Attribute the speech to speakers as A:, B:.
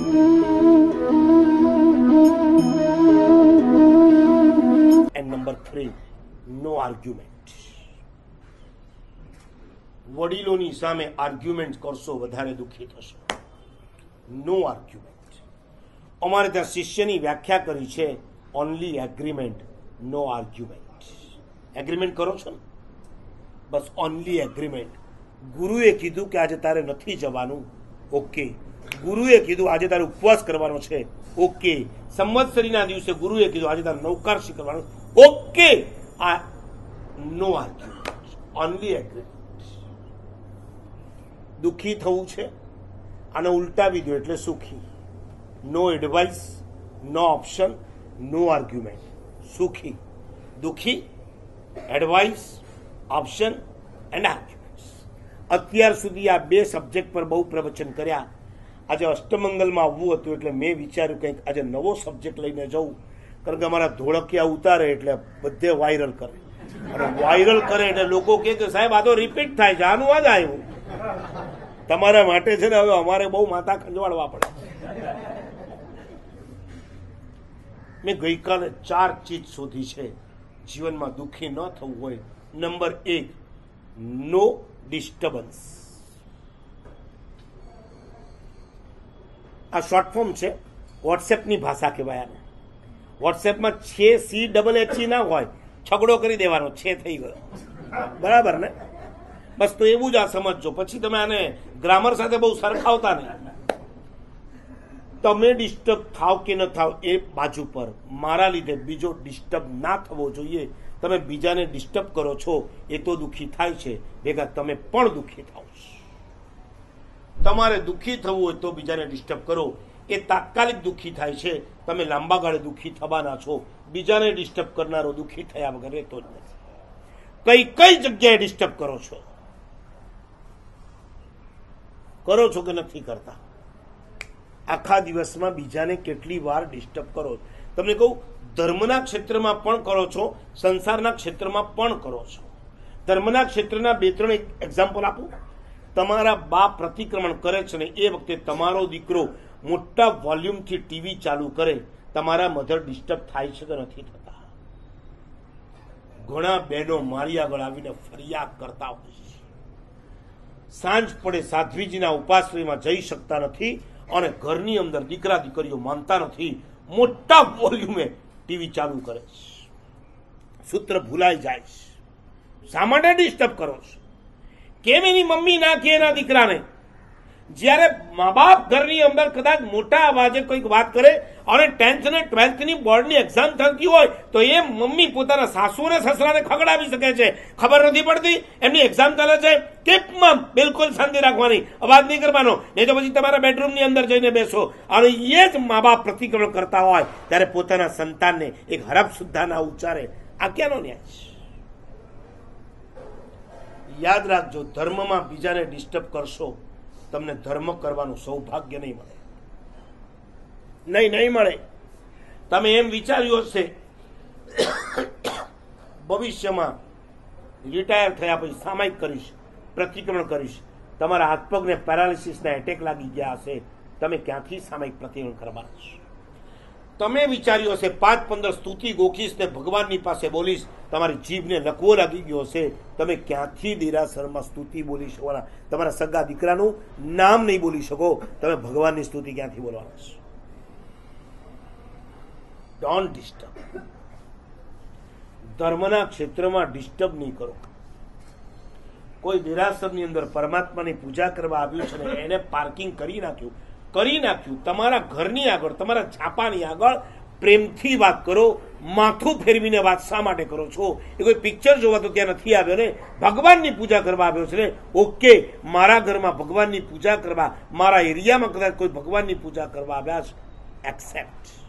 A: And number 3, no argument. વડીલોની સામે argument કરશો વધારે દુઃખી થશો. No argument. અમારે ત્યાં શિષ્યની વ્યાખ્યા કરી છે, only agreement, no argument. Agreement કરો છો ને, બસ ઓનલી એગ્રીમેન્ટ. ગુરુએ કીધું કે આજે તારે નથી જવાનું, ઓકે. ગુરુએ કીધું આજે તારે ઉપવાસ કરવાનો છે, ઓકે. સંવત્સરીના દિવસે ગુરુએ કીધું આજે તારે નૌકારશી કરવાનું, ઓકે. આ નો આર્ગ્યુમેન્ટ, ઓનલી એગ્રીમેન્ટ. દુઃખી થવું છે, આને ઉલટાવી દો એટલે સુખી. No advice, no option, no argument. સુખી, દુઃખી, એડવાઇસ, ઓપ્શન એન્ડ આર્ગ્યુમેન્ટ. અત્યાર સુધી આ 2 સબ્જેક્ટ પર બહુ પ્રવચન કર્યા. આજે અષ્ટમંગલમાં આવવું હતું એટલે મેં વિચાર્યું કંઈક આજે નવો સબ્જેક્ટ લઈને જવું, કારણ કે અમારા ધોળકિયા ઉતારે એટલે બધે વાયરલ કરે, અને વાયરલ કરે એટલે લોકો કહે કે સાહેબ આ તો રિપીટ થાય છે, આનું આ જ આવ્યું. તમારા માટે છે ને હવે અમારે બહુ માથા ખંજવાળવા પડે. મેં ગઈકાલે 4 ચીજ શોધી છે જીવનમાં દુઃખી ન થવું હોય. Number 1, no disturbance. આ શોર્ટ ફોર્મ છે, વોટ્સએપની ભાષા કહેવાય આને. વોટ્સએપમાં CHE ના હોય, છગડો કરી દેવાનો, છે થઈ ગયો, બરાબર ને? બસ તો એવું જ આ સમજજો. પછી તમે આને ગ્રામર સાથે બહુ સરખાવતા નહીં. તમે ડિસ્ટર્બ થાવ કે ન થાવ એ બાજુ પર, મારા લીધે બીજો ડિસ્ટર્બ ના થવો જોઈએ. તમે બીજાને ડિસ્ટર્બ કરો છો એ તો દુઃખી થાય છે, ભેગા તમે પણ દુઃખી થાવ છો. તમારે દુઃખી થવું હોય તો બીજાને ડિસ્ટર્બ કરો, એ તાત્કાલિક દુઃખી થાય છે. તમે લાંબા ગાળે દુઃખી થવાના છો. બીજાને ડિસ્ટર્બ કરનારો દુઃખી થયા વગર રહેતો જ નથી. કઈ જગ્યાએ ડિસ્ટર્બ કરો છો? કરો છો કે નથી કરતા? આખા દિવસમાં બીજાને કેટલી વાર ડિસ્ટર્બ કરો? તમને કહું, ધર્મના ક્ષેત્રમાં પણ કરો છો, સંસારના ક્ષેત્રમાં પણ કરો છો. ધર્મના ક્ષેત્રના 2-3 એક્ઝામ્પલ આપું. તમારા બાપ પ્રતિક્રમણ કરે છે ને એ વખતે તમારો દીકરો મોટા વોલ્યુમથી ટીવી ચાલુ કરે, તમારા મધર ડિસ્ટર્બ થાય છે કે નથી થતા? ઘણા બહેનો મારી આગળ આવીને ફરિયાદ કરતા હોય છે. સાંજ પડે સાધ્વીજીના ઉપાશ્રયમાં જઈ શકતા નથી અને ઘરની અંદર દીકરા દીકરીઓ માનતા નથી, મોટા વોલ્યુમે ટીવી ચાલુ કરે છે. સૂત્ર ભૂલાઈ જાય છે. શા માટે ડિસ્ટર્બ કરો છો? કેમ એની મમ્મી ના કે એના દીકરાને? જ્યારે મા બાપ ઘરની અંદર કદાચ મોટા અવાજે કોઈક વાત કરે અને 10th અને 12th ની બોર્ડની એક્ઝામ થતી હોય તો એ મમ્મી પોતાના સાસુ અને સસરાને ખગડાવી શકે છે. ખબર નથી પડતી એમની એક્ઝામ ચાલે છે, ટીપમાં બિલકુલ શાંતિ રાખવાની, અવાજ નહીં કરવાનો, નહીં તો પછી તમારા બેડરૂમની અંદર જઈને બેસો. અને એ જ મા બાપ પ્રતિક્રમણ કરતા હોય ત્યારે પોતાના સંતાનને એક હરફ સુદ્ધા ના ઉચ્ચારે, આ ક્યાંનો ન્યાય છે? યાદ રાખજો, ધર્મમાં બીજાને ડિસ્ટર્બ કરશો, તમને ધર્મ કરવાનું સૌભાગ્ય નહીં મળે. નહીં મળે. તમે એમ વિચાર્યું હશે ભવિષ્યમાં રિટાયર થયા પછી સામાયિક કરીશ, પ્રતિક્રમણ કરીશ, તમારા હાથ પગને પેરાલિસિસના એટેક લાગી ગયા હશે, તમે ક્યાંથી સામાયિક પ્રતિક્રમણ કરવાના છો? તમે વિચાર્યું હશે 5-15 સ્તુતિ ગોખીશ ને ભગવાનની પાસે બોલીશ, તમારી જીભને લકવો લાગી ગયો હશે, તમે ક્યાંથી દેરાસરમાં સ્તુતિ બોલી શકવાના? તમારા સગા દીકરાનું નામ નહીં બોલી શકો, તમે ભગવાનની સ્તુતિ ક્યાંથી બોલવાના છો? Don't disturb. ધર્મના ક્ષેત્રમાં ડિસ્ટર્બ નહીં કરો. કોઈ દેરાસરની અંદર પરમાત્માની પૂજા કરવા આવ્યું છે ને એને પાર્કિંગ કરી નાખ્યું. તમારા ઘરની આગળ, તમારા છાપાની આગળ પ્રેમથી વાત કરો. માથું ફેરવીને વાત શા માટે કરો છો? એ કોઈ પિક્ચર જોવા તો ત્યાં નથી આવ્યો ને, ભગવાનની પૂજા કરવા આવ્યો છે ને. ઓકે, મારા ઘરમાં ભગવાનની પૂજા કરવા, મારા એરિયામાં કદાચ કોઈ ભગવાનની પૂજા કરવા આવ્યા છે, એક્સેપ્ટ.